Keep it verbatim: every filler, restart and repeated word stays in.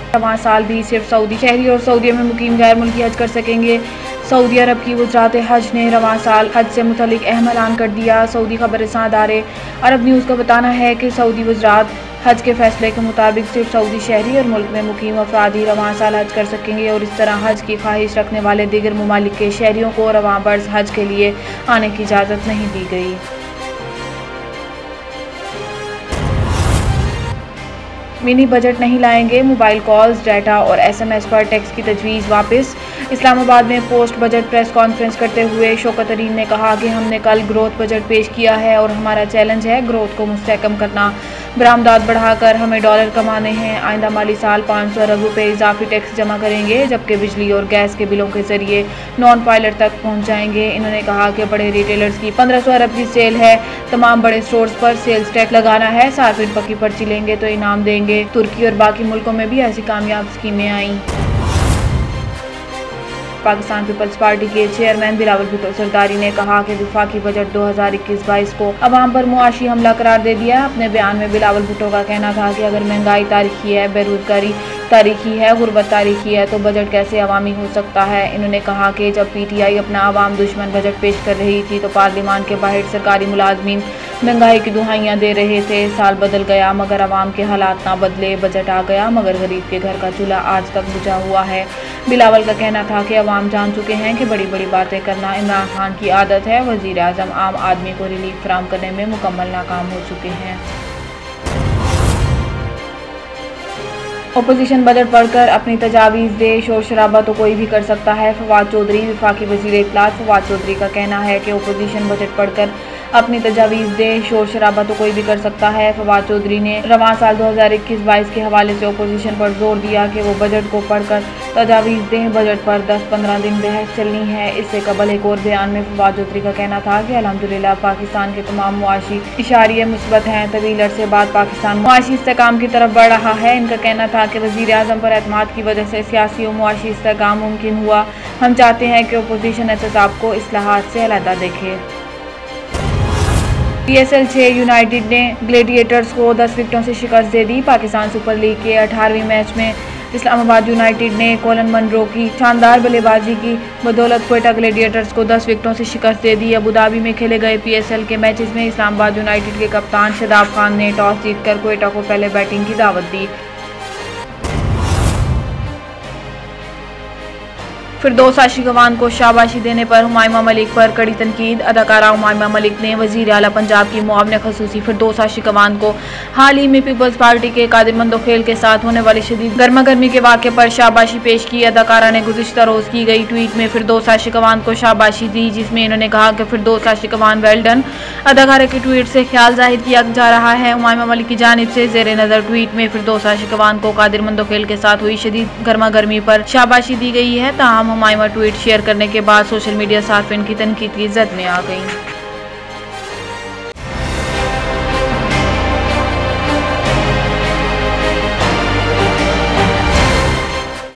रवां साल भी सिर्फ सऊदी शहरी और सऊदी में मुकीम गैर मुल्की हज कर सकेंगे। सऊदी अरब की वज़ारत हज ने रवां साल हज से मुतल्लिक अहम ऐलान कर दिया। सऊदी खबरसां अदारे अरब न्यूज़ का बताना है कि सऊदी वज़ारत हज के फैसले के मुताबिक सिर्फ सऊदी शहरी और मुल्क में मुकीम अफराद ही रवां साल हज कर सकेंगे और इस तरह हज की ख्वाहिश रखने वाले दीगर ममालिक के शहरियों को रवां बर्स हज के लिए आने की इजाज़त नहीं दी गई। मिनी बजट नहीं लाएंगे, मोबाइल कॉल्स, डाटा और एसएमएस पर टैक्स की तजवीज़ वापस। इस्लामाबाद में पोस्ट बजट प्रेस कॉन्फ्रेंस करते हुए शौकत तरीन ने कहा कि हमने कल ग्रोथ बजट पेश किया है और हमारा चैलेंज है ग्रोथ को मुस्तहकम करना। बरामदात बढ़ाकर हमें डॉलर कमाने हैं। आइंदा माली साल पाँच सौ अरब रुपये इजाफी टैक्स जमा करेंगे, जबकि बिजली और गैस के बिलों के जरिए नॉन पायलट तक पहुँच जाएंगे। इन्होंने कहा कि बड़े रिटेलर्स की पंद्रह सौ अरब की सेल है, तमाम बड़े स्टोर्स पर सेल्स टैक्स लगाना है, सार्फिन पक्की पर्ची लेंगे तो इनाम देंगे। तुर्की और बाकी मुल्कों में भी ऐसी कामयाब स्कीमें आईं। पाकिस्तान पीपल्स पार्टी के चेयरमैन बिलावल भुट्टो सरदारी ने कहा कि वफाकी बजट दो हज़ार इक्कीस बाईस को अवाम पर मुआशी हमला करार दे दिया। अपने बयान में बिलावल भुट्टो का कहना था कि अगर महंगाई तारीखी है, बेरोजगारी तारीखी है, गुर्बत तारीखी है तो बजट कैसे अवामी हो सकता है। इन्होंने कहा कि जब पीटीआई अपना अवाम दुश्मन बजट पेश कर रही थी तो पार्लियामान के बाहर सरकारी मुलाजमीन महंगाई की दुहाइयाँ दे रहे थे। साल बदल गया मगर अवाम के हालात ना बदले, बजट आ गया मगर गरीब के घर का चूल्हा आज तक बुझा हुआ है। बिलावल का कहना था कि अवाम जान चुके हैं कि बड़ी बड़ी बातें करना इमरान खान की आदत है। वज़ीर आज़म आम आदमी को रिलीफ फराहम करने में मुकम्मल नाकाम हो चुके हैं। ओपोजिशन बजट पढ़कर अपनी तजावीज़ दे, शोर शराबा तो कोई भी कर सकता है। फवाद चौधरी वफाकी वज़ीर इत्तलात फवाद चौधरी का कहना है कि ओपोजिशन बजट पढ़कर अपनी तजावीज़ दे, शोर शराबा तो कोई भी कर सकता है। फवाद चौधरी ने रवां साल दो हज़ार इक्कीस बाईस के हवाले से ओपोजिशन पर जोर दिया कि वो बजट को पढ़कर तजावीज़ दें। बजट पर दस पंद्रह दिन बहस चलनी है। इससे कबल एक और बयान में फवाद चौधरी का कहना था कि अल्हम्दुलिल्लाह पाकिस्तान के तमाम मुआशी इशारे मुस्बत हैं। तवील अरसे बाद पाकिस्तान मुआशी इस्तेहकाम की तरफ बढ़ रहा है। इनका कहना था कि वज़ीर आज़म पर एतमाद की वजह से सियासी और मुआशी इस्तेहकाम मुमकिन हुआ। हम चाहते हैं कि ओपोजिशन एहतसाब को इस्लाहात से अलहदा देखे। पीएसएल छह यूनाइटेड ने ग्लेडिएटर्स को दस विकेटों से शिकस्त दे दी। पाकिस्तान सुपर लीग के अठारहवें मैच में इस्लामाबाद यूनाइटेड ने कोलन मनरो की शानदार बल्लेबाजी की बदौलत क्वेटा ग्लेडिएटर्स को दस विकेटों से शिकस्त दे दी। अबू धाबी में खेले गए पीएसएल के मैचेस में इस्लामाबाद यूनाइटेड के कप्तान शादाब खान ने टॉस जीतकर क्वेटा को पहले बैटिंग की दावत दी। फिरदौस आशिकवान को शाबाशी देने पर हुमायमा मलिक पर कड़ी तनकीद। अदाकारा हुमायमा मलिक ने वज़ीर आला पंजाब की मुआविन खसूसी फिरदौस आशिकवान को हाल ही में पीपल्स पार्टी के कादिर मंदोखेल के साथ होने वाली शदीद गर्मा गर्मी के वाक़े पर शाबाशी पेश की। अदाकारा ने गुज़िश्ता रोज़ की गई ट्वीट में फिरदौस आशिकवान को शाबाशी दी, जिसमें इन्होंने कहा कि फिरदौस आशिकवान वेल डन। अदाकारा के ट्वीट से ख्याल जाहिर किया जा रहा है हुमायमा मलिक की जानिब से ज़ेरे नज़र ट्वीट में फिरदौस आशिकवान को कादिर मंदोखेल के साथ हुई शदीद गर्मा गर्मी पर शाबाशी दी गई है। ताहम हुमायमा ट्वीट शेयर करने के बाद सोशल मीडिया सार्फिन की तनकीद की जद में आ गई।